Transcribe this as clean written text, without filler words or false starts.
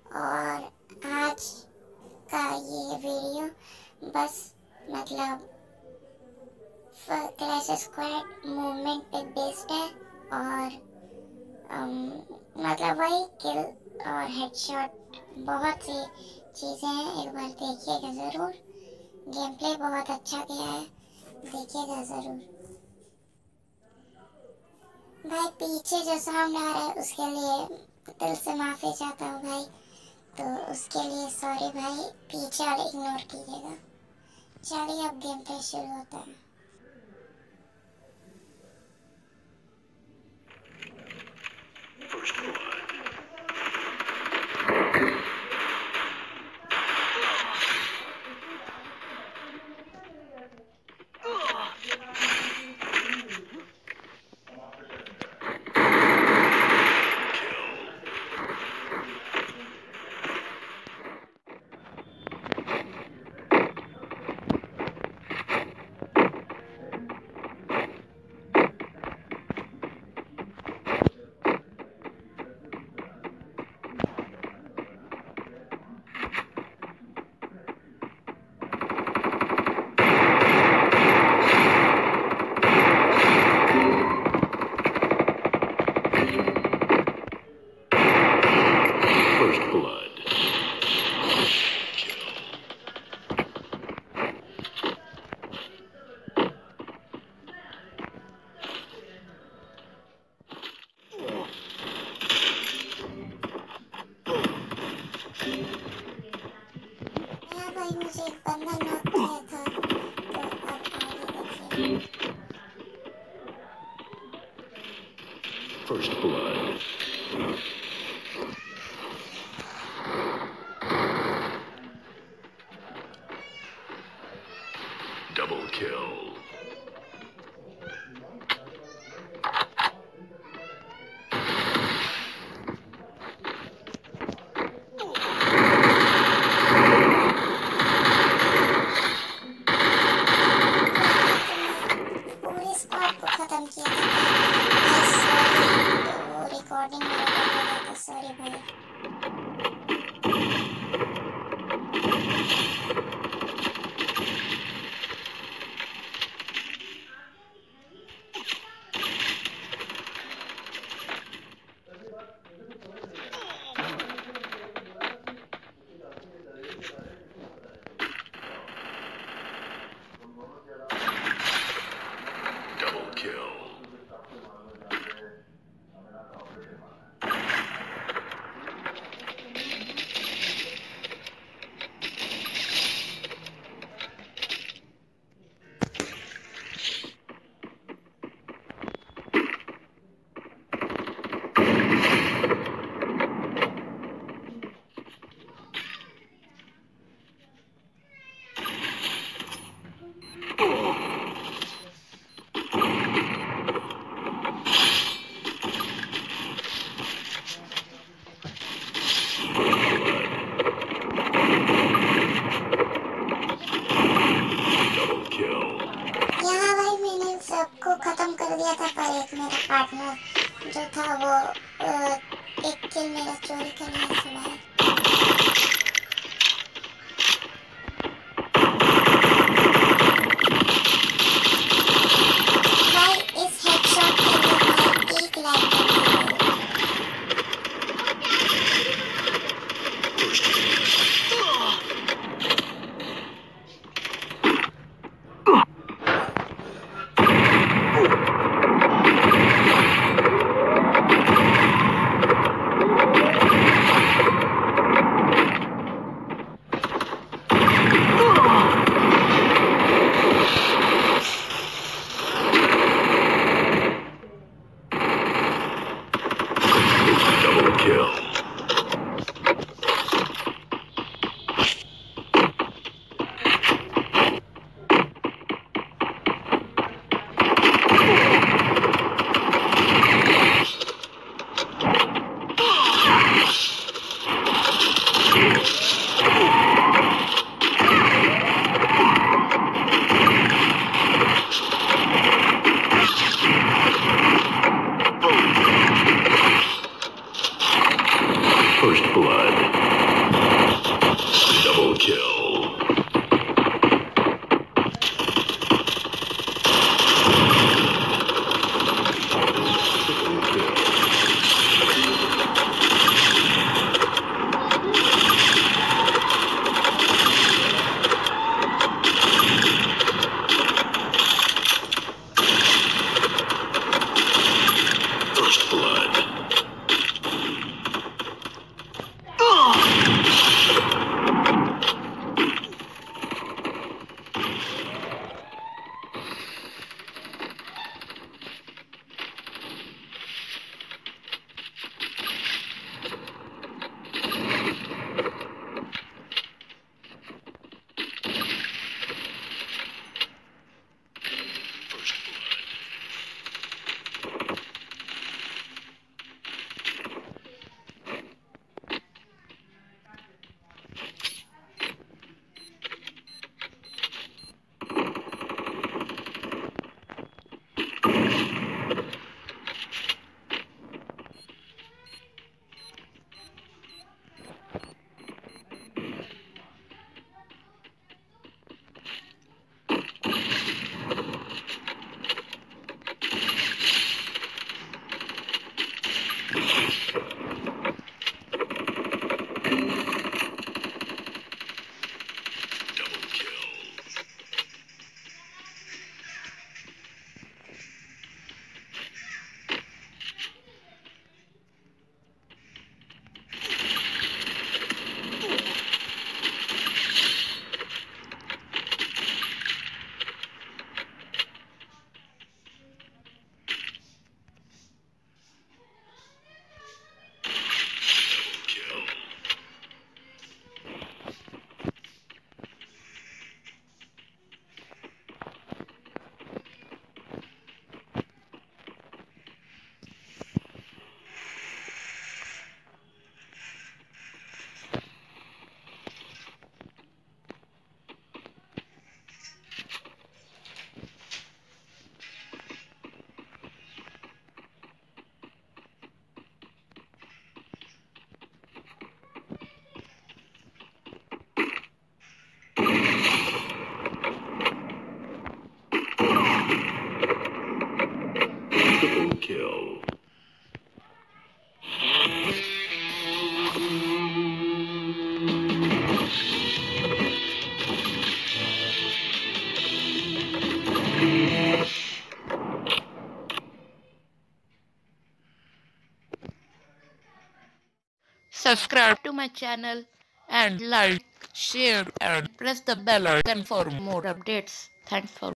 और आज का ये वीडियो बस मतलब क्लैश स्क्वाड मूवमेंट पे बेस्ड है और मतलब वही किल और हेडशॉट बहुत सी चीज़ें हैं। एक बार देखिएगा ज़रूर, गेम प्ले बहुत अच्छा किया है, देखिएगा ज़रूर। भाई पीछे जो साउंड आ रहा है उसके लिए दिल से माफ़ी चाहता हूँ भाई, तो उसके लिए सॉरी भाई, पीछे वाले इग्नोर कीजिएगा। चलिए अब गेम प्ले शुरू होता है। भाई मुझे एक बंदा नॉक किया था, तो अब आगे देखिए। First blood. Double kill. पूरे स्क्वाड को खत्म किया था भाई, सॉरी, तो रिकॉर्डिंग मेरा बंद हो गया था, सॉरी भाई। Double kill. Double kill. यहाँ भाई मैंने सबको खत्म कर दिया था, पर एक मेरा पार्टनर जो था वो एक किल मेरा चोरी कर लिया था भाई। भाई इस हेडशॉट के लिए भाई एक लाइक कर दीजिए। Double kill. First blood. kill. First blood. Double kill. Kill. Triple kill. Subscribe to my channel and like, share and press the bell icon for more updates. Thanks for